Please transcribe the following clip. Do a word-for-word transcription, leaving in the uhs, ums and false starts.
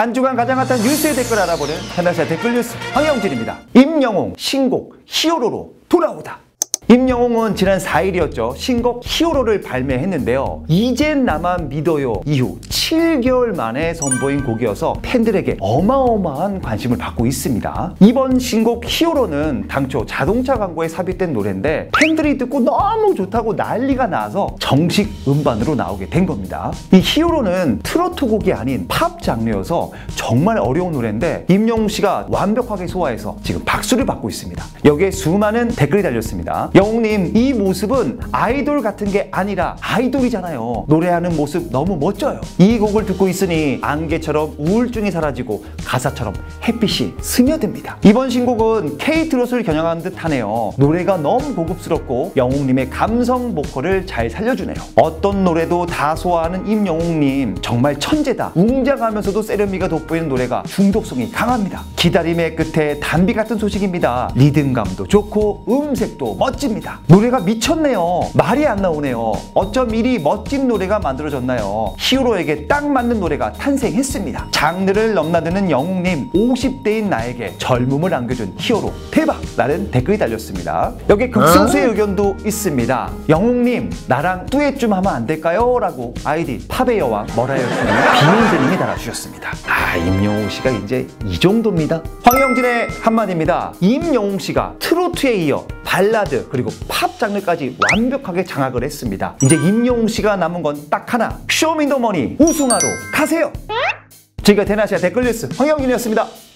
한 주간 가장 핫한 뉴스의 댓글 알아보는 테나시아 댓글 뉴스 황영진입니다. 임영웅 신곡 히어로로 돌아오다. 임영웅은 지난 사 일이었죠. 신곡 히어로를 발매했는데요. 이젠 나만 믿어요 이후 칠 개월 만에 선보인 곡이어서 팬들에게 어마어마한 관심을 받고 있습니다. 이번 신곡 히어로는 당초 자동차 광고에 삽입된 노래인데 팬들이 듣고 너무 좋다고 난리가 나서 정식 음반으로 나오게 된 겁니다. 이 히어로는 트로트 곡이 아닌 팝 장르여서 정말 어려운 노래인데 임영웅 씨가 완벽하게 소화해서 지금 박수를 받고 있습니다. 여기에 수많은 댓글이 달렸습니다. 영웅님, 이 모습은 아이돌 같은 게 아니라 아이돌이잖아요. 노래하는 모습 너무 멋져요. 이 곡을 듣고 있으니 안개처럼 우울증이 사라지고 가사처럼 햇빛이 스며듭니다. 이번 신곡은 K-트롯을 겨냥한 듯 하네요. 노래가 너무 고급스럽고 영웅님의 감성 보컬을 잘 살려주네요. 어떤 노래도 다 소화하는 임영웅님 정말 천재다. 웅장하면서도 세련미가 돋보이는 노래가 중독성이 강합니다. 기다림의 끝에 단비 같은 소식입니다. 리듬감도 좋고 음색도 멋집니다. 노래가 미쳤네요. 말이 안 나오네요. 어쩜 이리 멋진 노래가 만들어졌나요? 히어로에게 딱 맞는 노래가 탄생했습니다. 장르를 넘나드는 영웅님, 오십 대인 나에게 젊음을 안겨준 히어로 대박! 라는 댓글이 달렸습니다. 여기 극소수의 어? 의견도 있습니다. 영웅님, 나랑 듀엣 좀 하면 안 될까요? 라고 아이디 팝의 여왕 머라이어 캐리 비욘세님이 달아주셨습니다. 아, 임영웅 씨가 이제 이 정도입니다. 황영진의 한마디입니다. 임영웅 씨가 트로트에 이어 발라드 그리고 팝 장르까지 완벽하게 장악을 했습니다. 이제 임영웅 씨가 남은 건 딱 하나, 쇼미더머니 우승하러 가세요. 지금까지 테나시아 댓글 뉴스 황영진이었습니다.